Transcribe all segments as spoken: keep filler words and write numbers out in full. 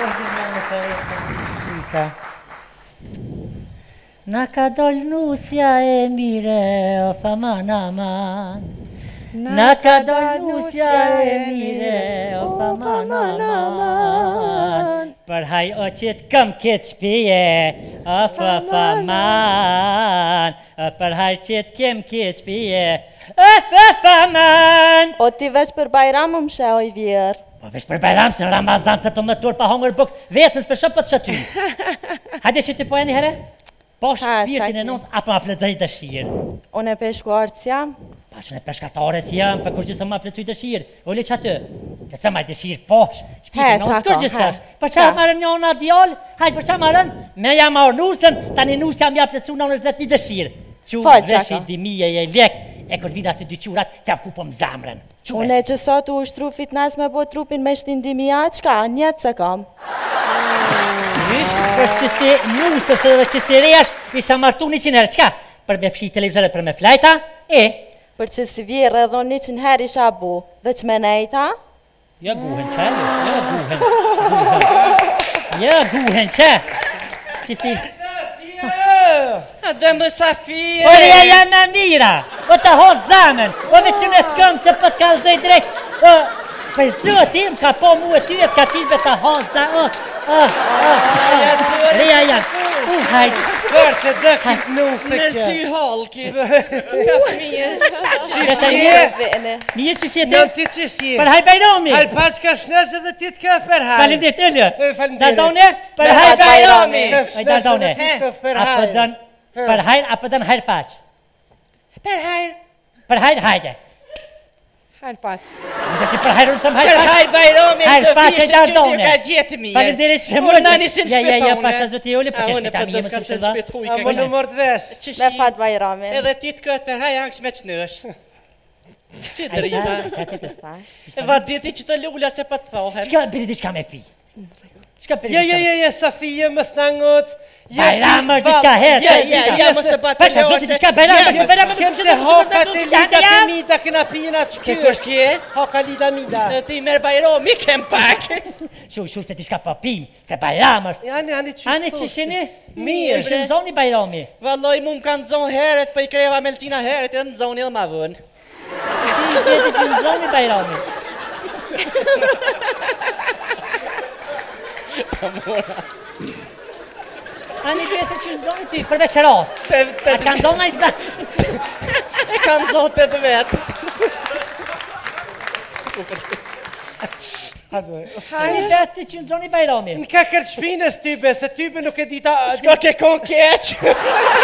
Na ka dol nusja e mire, o faman aman. Na ka dol nusja e mire, o faman aman. Për haj o qit këm kit shpije, o fa faman. Për haj qit kem kit shpije, o fa faman. O ti vesh për Bajram më mshe oj vjerë. Po vesh për Bajram se në Ramazan të të më tur pa hongër buk, vetën s'për shëpët që ty. Hajde që ti po e një herë? Po shpirtin e nëndë, apo ma plëtëj dëshirë? Unë e peshkuarës jam. Pa që në peshkatarës jam, për kur gjithë më plëtëj dëshirë. Ule që atë, për që ma dëshirë posh, shpirtin e nëndë, kur gjithë sërë. Për që marën një ona djallë, hajtë për që marën, me jam marë nusën, tani nusë jam ja plëcu në nëzët një dëshirë. Që vëshi dimije e lek, e kër vina të dyqurat, të avku po më zamrën. Unë e që sot u ushtru fitnes me po trupin me shtin dimija, qka, njëtë se kam. Për që si nusës dhe që si rejash, isha martu një qinë herë, qka? Për me fshi televizore, për me flajta, e? Për që si vjerë edhe një qinë herë isha bu, dhe që me nejta? Ja guhen që, ja guhen. Ja guhen që. Që si... Dhe më Safie! O reja jam me mira, o të hosë zamen, o me që në të këmë se për të kalzoj drejt, o... Për zëti, më ka po mu e ty e të ka qive të hosë zamen, o... Reja jam, u hajtë. Kërë të dëkit nusë kjo. Në sy halki. Ka mirë. Shqie. Mirë që shqie. Në ti që shqie. Për haj Bajrami. Haj pas ka shnezë dhe ti të ka për haj. Falimderit, ëllë. Falimderit. Dardone, për haj Bajrami. Dardone. Për hajr, apë dënë hajr paq. Për hajr. Për hajr, hajde. Hajr paq. Në ti për hajr unë tëmë hajr paq. Për hajr Bajrami, Sofie, që që si ka gjithë mirë. Falimderit që mërë. Unë nani si në shpetone. Ja, ja, ja, shpetone. pasha zëti uli, për që shpeta mi, më së shpeta. A më në mërë dvesh. Me fat Bajramin. Edhe ti të këtë për hajr angës me qënësh. Si driva. E va diti që të lulla se për të thohen. Qka, biri di qka me pi? Ja, ja, ja, ja, Safie, më snangëc. Bajrama, diçka herë. Ja, ja, ja, më se batë Pasha zoti diçka Bajrama, jo Bajrama. Kem të hoka të lida të mida këna pina që kjo. Kësh kje? Hoka lida mida. Ti merë Bajrami kem pak. Shu, shu se diçka pa pim, se Bajrama është. Ani, ani që Ani që shini? Mirë. Që në zoni Bajrami. Valloj mu më kanë zonë heret, për i kreva Meltina heret, edhe në zoni edhe ma vënë. Ti vjeti që në zoni Bajrami. Ani vjetë që në zoni ty, përveç e ratë. A kanë zonë i zanë? E kanë zonë të dhe vetë. Ani vjetë që në zoni Bajrami. Në ka kërë shpines tybe, se tybe nuk e dita... Ska ke kon keqë.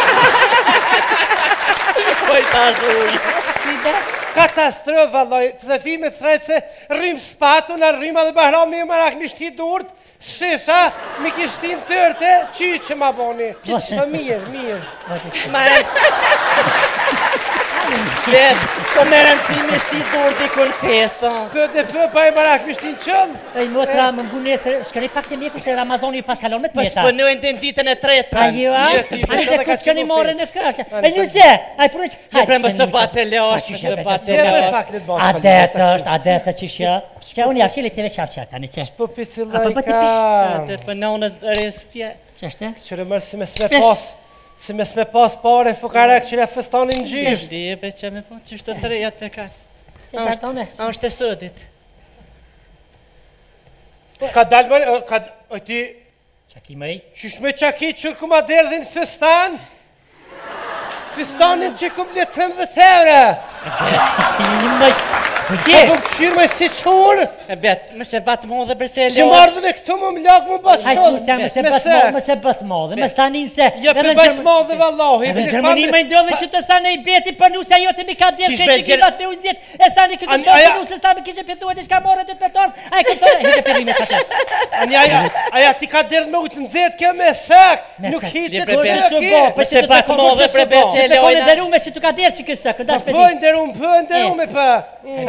Poj ta zujë. Katastrofë, valloj, të se fime të srejtë se rrimë spatu, në rrimë dhe Bajrami e marak mi shti durët, shisha, mi kishtin tërte, qytë që ma boni. Qështë, mirë, mirë. Ma rëndës. Letë, të me rëndësimi shti durët i kënë festa. Këtë e për pa e marak mi shtin qëllë. E në të ramë më ngunë se shkëri pak të mjeku se Ramazoni pas kalon me të mjeta. Pas për në endin ditën e tretë. Pa ju, a? Ani se ku s'këni more në kërshë. E një se, a i përnë që... Një premë së batë e leosh, më së batë e leosh. Adetë është, adetë që shë. Që unë jafë qili të ve shafë qatë, tani që. Shpo pisi lajka. Për në unës rëz pje. Që është? Qërë mërë si me s'me pas. Si me s'me pas pare, fukarek që ne fëstanin gjysht. Di e be që me po, që shtë të rejat për ka. Që të atone? A është e sëdit. Ka dalë mërë, ka... O ti... Qaki mëj? Qysh me qaki që këma derdhin fëstan? Fëstanin që këm letëm dhe tëvre. Një mëj... Kje? Më këshirë me si qurë? E betë, më se batë modhe bërse e leon. Që mardhën e këtu më më lakë më batë shodhë. Hajtë më se batë modhe, më se batë modhe, më stanin se... Ja për batë modhe vallohi. Edhe Gjermani më ndodhe që të sa në i beti për nusja jote mi ka djetë që që kilat me unë djetë. E sa në këtë të të nusë, sa me kishe pëtuar të shka morë dhe të përtonë. A e këtë të hitë përrime të të. Anja, aja ti ka derdhë me ujtë nëzet ke me sëk. Nuk hitë që të sëki. Më se batë modhe për betë që e leojna. Për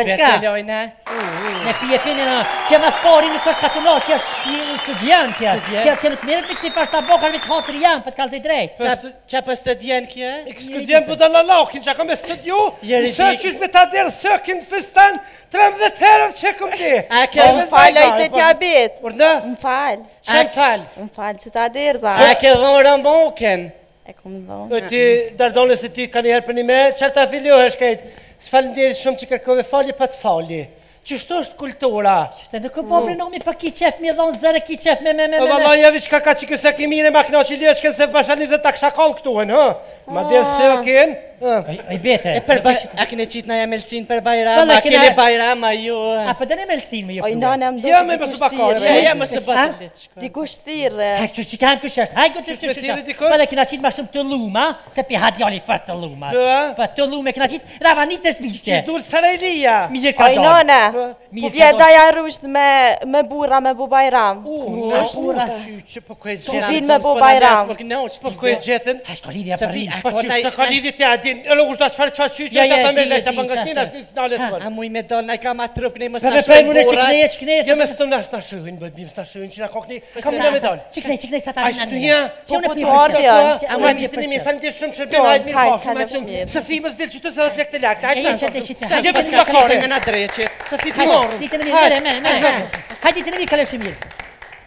Ecca! Ne fie fine no, chiama fuori in questa colonia, gli studenti, che che non merita si fa sta bocca al hotrian per calze drejt. Ç'a për student kjo? Ik student på den laken, så jeg kan med studio. Søkjes med ta der søken førstan. trettiofem herë që kom det. Më falë ai të t'jabet. Urna? Më falë. Çfarë fal? Më falë që ta derdha. A ke dhënë boken? E kom dhënë. O ti dardone se ty kanë herë me, çfarë ta fillohesh këtë? Faleminderit shumë që kërkove falje pa të falje. Qështu është kultura? Qështë nuk po prinomi pa ki qef mi dhonë zërë ki qef me me me me me. Valla jevi qka ka që këse kimine ma këna që leshken se pasha njëzet ta kësha kallë këtuhen, ha? Ma dirë se o ken? Oj bete. E për baj... A kene qitë na jamelsin për Bajram, a kene Bajram, a ju... A për dëne melsin me ju Oj, nane më do Ja me mësë bakare. Ja, ja mësë bakare. Dikush thirë. Haj, që që kanë kështë është, haj, këtë që që që Për dhe kina qitë ma shumë të luma, se pi had jali fërë të luma. Për të lume kina qitë ravanit të smishte. Qështë dur Sarajlia? Mire ka Oj, nane, po vjeda ja rusht me burra me bu Bajram. Ura shyqë, po kojë Po gjetën. vin me bu Bajram. Po kojë gjetën. Haj, ka lidhja për rinë. Po qështë të ka lidhje të adin, e lo ushda qëfar qëfar qyqë, Ja, e ja, ta për me di, veç, ta di, për nga qa ktina, se. së nalet për. A muj me dollë, na i ka ma trup, ne mos Për na me prej shumë mune që burat. knesh, knesh. Ja me së të nga së shuhin, bëjt bim së shuhin, që nga kokni, kam në me dollë. Që knej, që knej sa ta A vina shtu një? Që unë Po, e po, pjë po, A më një të një mi, fanë të shumë shërbim, hajtë mirë hajtë, pafshë, hajtë, hajtë hajtë. Së fi më zdilë që tu se dhe flek të lakë, E, e, hajtë qëtë, qëtë. Sa Je pas bësi ka bakare. qenë nga dreqit. Së fi të Hajde, morë. ditë në mirë, mere, mere, mere. Hajde, ditë në mirë, kalë shumë mirë.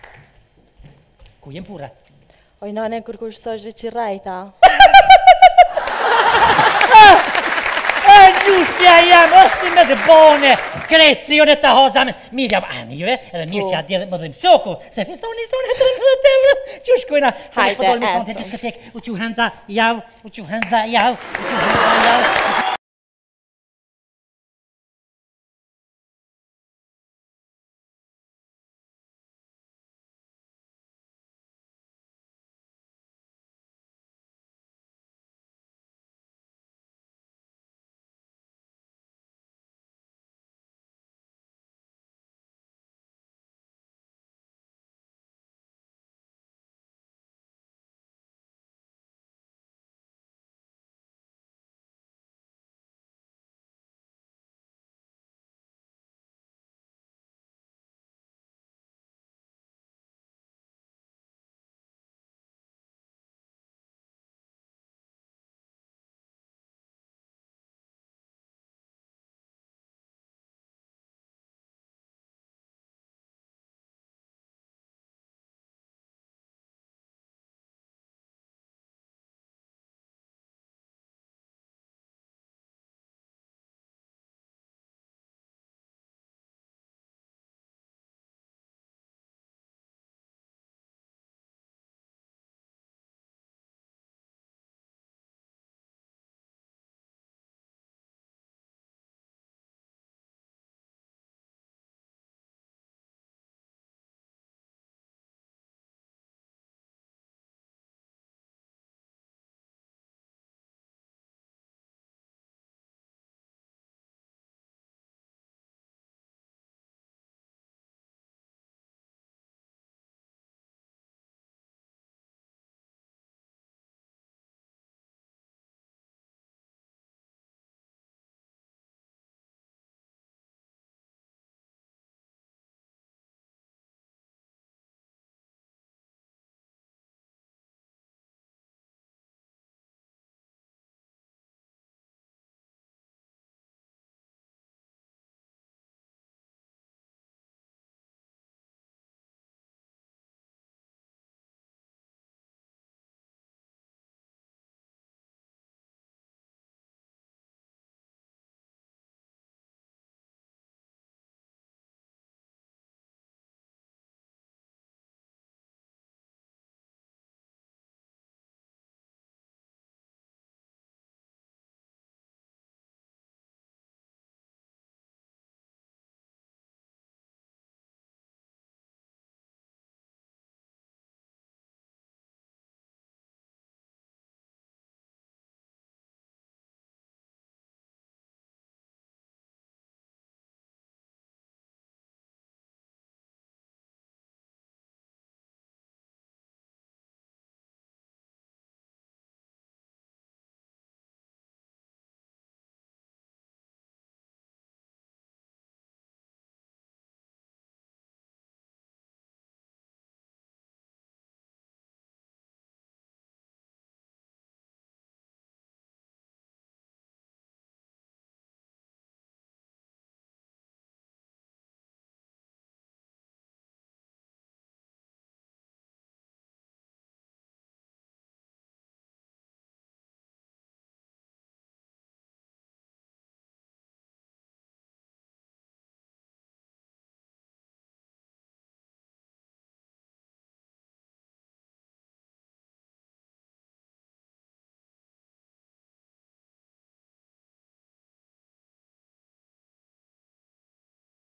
Ku jem pura? Oj, nane, kur kush sa është veç i rajta. E, gjusja jam, është me të bone, krecione të hozame. Mirë, jam, a, mirë, edhe mirë që adje më dhëmë soku, se festoni sonë e të rëmë të tëmë, që u shkojna, se Hajde, me shpëdolë me sonë të ecëm. diskotek, u që u henza jau, u që u henza jau, u që u henza jau.